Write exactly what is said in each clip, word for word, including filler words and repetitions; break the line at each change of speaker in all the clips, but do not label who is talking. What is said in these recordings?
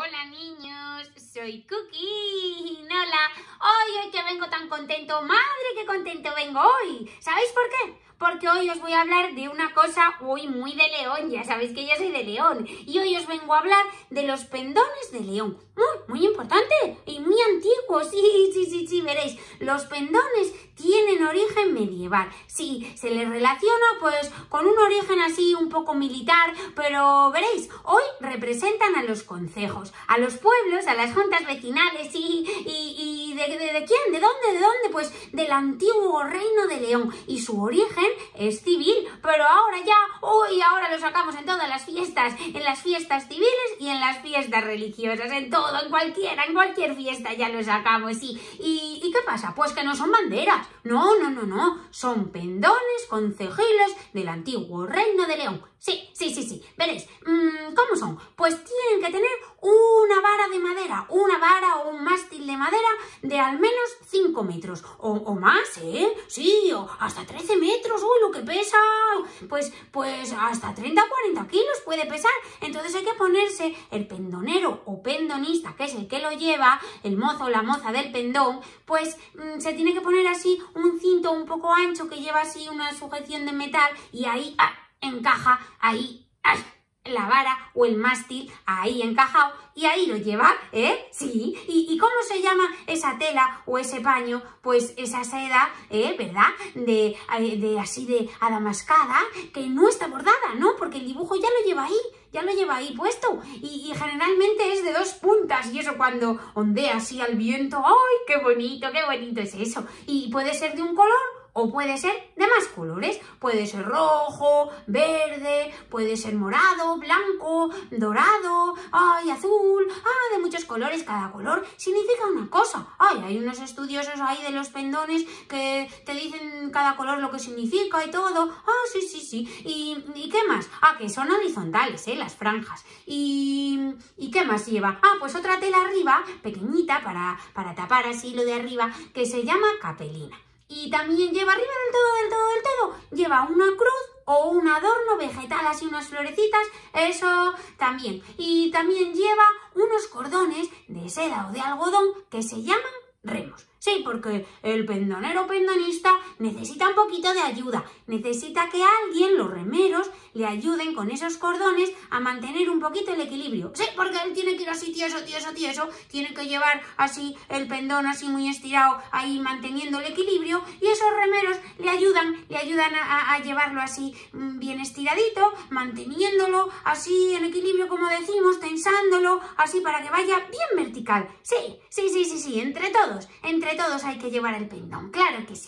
Hola niños, soy Cookie. Hola, hoy, hoy que vengo tan contento, madre qué contento vengo hoy. ¿Sabéis por qué? Porque hoy os voy a hablar de una cosa hoy muy de León, ya sabéis que yo soy de León. Y hoy os vengo a hablar de los pendones de León. Muy, muy importante y muy antiguo, sí, sí, sí, sí, veréis. Los pendones tienen origen medieval. Sí, se les relaciona pues con un origen así un poco militar, pero veréis, hoy representan a los concejos, a los pueblos, a las juntas vecinales y, y, y de, de, ¿de quién? ¿De dónde? ¿De dónde? Pues del antiguo reino de León y su origen es civil, pero ahora ya, hoy ahora lo sacamos en todas las fiestas, en las fiestas civiles y en las fiestas religiosas, en todo, en cualquiera, en cualquier fiesta ya lo sacamos, sí. ¿Y, y qué pasa? Pues que no son banderas, no, no, no, no, son pendones concejiles del antiguo reino de León. Sí, sí, sí, sí, veréis, mmm, ¿cómo son? Pues tienen que tener una vara de madera, una vara o un mástil de madera de al menos cinco metros, o, o más, ¿eh? Sí, o hasta trece metros, uy, lo que pesa, pues, pues hasta treinta o cuarenta kilos puede pesar. Entonces hay que ponerse el pendonero o pendonista, que es el que lo lleva, el mozo o la moza del pendón, pues mmm, se tiene que poner así un cinto un poco ancho que lleva así una sujeción de metal y ahí ah, encaja, ahí, ay, la vara o el mástil ahí encajado y ahí lo lleva, ¿eh? Sí. ¿Y, y cómo se llama esa tela o ese paño? Pues esa seda, ¿eh? ¿Verdad? De, de así de adamascada, que no está bordada, ¿no? Porque el dibujo ya lo lleva ahí, ya lo lleva ahí puesto. Y, y generalmente es de dos puntas y eso cuando ondea así al viento, ¡ay, qué bonito, qué bonito es eso! Y puede ser de un color o puede ser de más colores, puede ser rojo, verde, puede ser morado, blanco, dorado, ay, azul, ah, de muchos colores, cada color significa una cosa. Ay, hay unos estudiosos ahí de los pendones que te dicen cada color lo que significa y todo. Ah, sí, sí, sí. ¿Y, y qué más? Ah, que son horizontales, ¿eh? Las franjas. ¿Y, ¿y qué más lleva? Ah, pues otra tela arriba, pequeñita, para, para tapar así lo de arriba, que se llama capelina. Y también lleva arriba del todo, del todo, del todo, lleva una cruz o un adorno vegetal, así unas florecitas, eso también. Y también lleva unos cordones de seda o de algodón que se llaman remos. Sí, porque el pendonero o pendonista necesita un poquito de ayuda, necesita que alguien, los remeros, le ayuden con esos cordones a mantener un poquito el equilibrio. Sí, porque él tiene que ir así tieso, tieso, tieso, tiene que llevar así el pendón así muy estirado, ahí manteniendo el equilibrio, y esos remeros le ayudan, le ayudan a, a llevarlo así bien estiradito, manteniéndolo así en equilibrio, como decimos, tensándolo, así para que vaya bien vertical. Sí, sí, sí, sí, sí, entre todos, entre todos hay que llevar el pendón, claro que sí.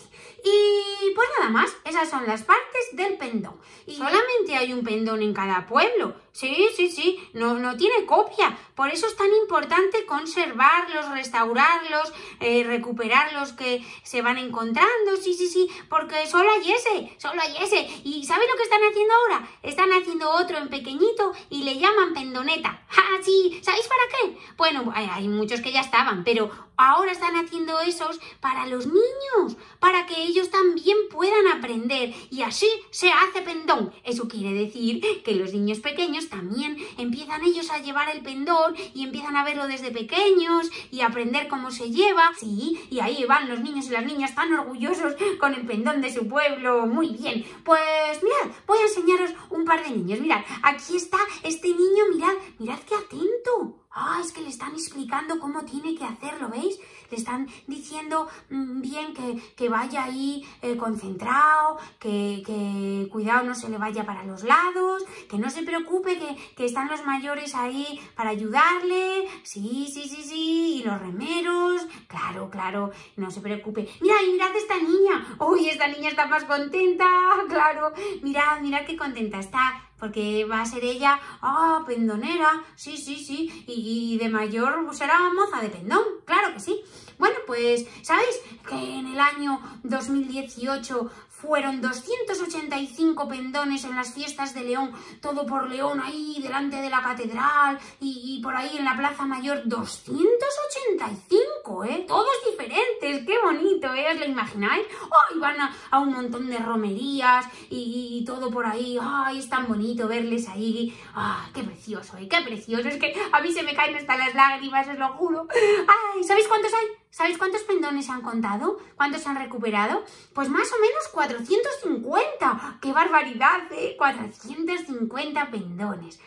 Y pues nada más, esas son las partes del pendón. Y solamente hay un pendón en cada pueblo. Sí, sí, sí, no, no tiene copia. Por eso es tan importante conservarlos, restaurarlos, eh, recuperar los que se van encontrando. Sí, sí, sí, porque solo hay ese, solo hay ese. ¿Y sabéis lo que están haciendo ahora? Están haciendo otro en pequeñito y le llaman pendoneta. ¡Ah, sí! ¿Sabéis para qué? Bueno, hay, hay muchos que ya estaban, pero ahora están haciendo esos para los niños, para que ellos también puedan aprender y así se hace pendón. Eso quiere decir que los niños pequeños también empiezan ellos a llevar el pendón y empiezan a verlo desde pequeños y aprender cómo se lleva. Sí, y ahí van los niños y las niñas tan orgullosos con el pendón de su pueblo. Muy bien, pues mirad, voy a enseñaros un par de niños. Mirad, aquí está este niño, mirad, mirad qué atento. Ah, es que le están explicando cómo tiene que hacerlo, ¿veis? Le están diciendo mmm, bien que, que vaya ahí eh, concentrado, que, que cuidado no se le vaya para los lados, que no se preocupe, que, que están los mayores ahí para ayudarle. Sí, sí, sí, sí, y los remeros, claro, claro, no se preocupe. Mira, y mirad esta niña, uy, esta niña está más contenta, claro, mirad, mirad qué contenta está. Porque va a ser ella, ah, pendonera, sí, sí, sí, y, y de mayor será moza de pendón, claro que sí. Bueno, pues, ¿sabéis que en el año dos mil dieciocho fueron doscientos ochenta y cinco pendones en las fiestas de León, todo por León ahí delante de la catedral y, y por ahí en la Plaza Mayor. Doscientos ochenta y cinco, ¿eh? Todos diferentes, qué bonito, ¿eh? ¿Os lo imagináis? ¡Ay! Van a, a un montón de romerías y, y, y todo por ahí. ¡Ay! Es tan bonito verles ahí. ¡Ay! ¡Qué precioso, eh! ¡Qué precioso! Es que a mí se me caen hasta las lágrimas, os lo juro. ¡Ay! ¿Sabéis cuántos hay? ¿Sabéis cuántos pendones se han contado? ¿Cuántos se han recuperado? Pues más o menos cuatrocientos cincuenta. ¡Qué barbaridad, eh! cuatrocientos cincuenta pendones.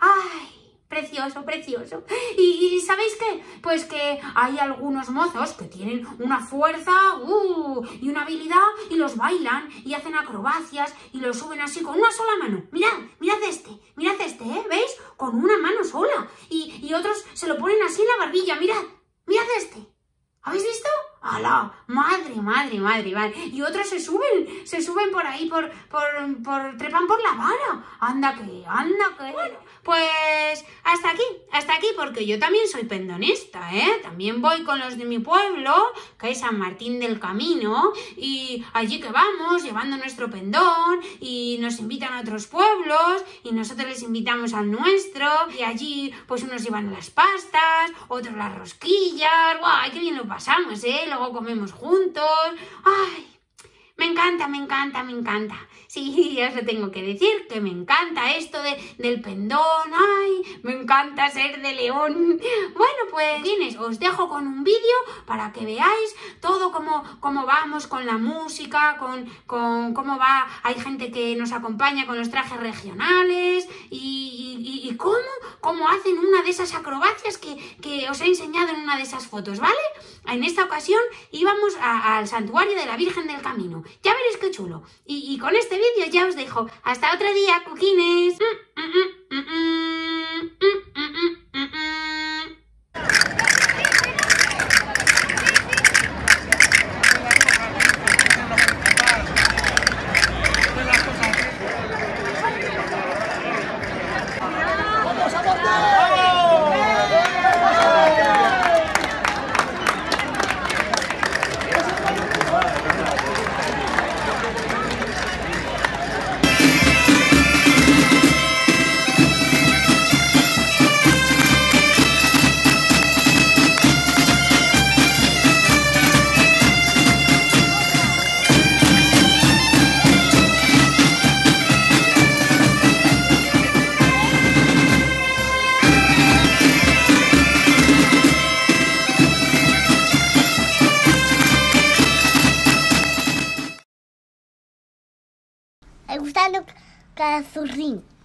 ¡Ay! Precioso, precioso. ¿Y, y sabéis qué? Pues que hay algunos mozos que tienen una fuerza uh, y una habilidad y los bailan y hacen acrobacias y los suben así con una sola mano. Mirad, mirad este, mirad este, ¿eh? ¿Veis? Con una mano sola. Y, y otros se lo ponen así en la barbilla. Mirad, mirad este. ¿Habéis visto? ¡Hala! Madre, madre, madre, madre. Y otros se suben, se suben por ahí, por, por, por, trepan por la vara. Anda que, anda que. Bueno, pues hasta aquí, hasta aquí, porque yo también soy pendonista, ¿eh? También voy con los de mi pueblo, que es San Martín del Camino, y allí que vamos, llevando nuestro pendón, y nos invitan a otros pueblos, y nosotros les invitamos al nuestro, y allí, pues unos llevan las pastas, otros las rosquillas. ¡Guau! ¡Qué bien lo pasamos, eh! Luego comemos juntos. ¡Ay! Me encanta, me encanta, me encanta. Sí, ya os lo tengo que decir, que me encanta esto de, del pendón. ¡Ay! Me encanta ser de León. Bueno, pues, bienes, os dejo con un vídeo para que veáis todo cómo, cómo vamos con la música, con, con cómo va. Hay gente que nos acompaña con los trajes regionales y, y, y cómo, cómo hacen una de esas acrobacias que, que os he enseñado en una de esas fotos, ¿vale? En esta ocasión íbamos a, al santuario de la Virgen del Camino. Ya veréis qué chulo. Y, y con este vídeo ya os dejo. Hasta otro día, cuquines. Mm, mm, mm, mm, mm, mm, mm, mm, mm.
Me gusta lo cazurrín.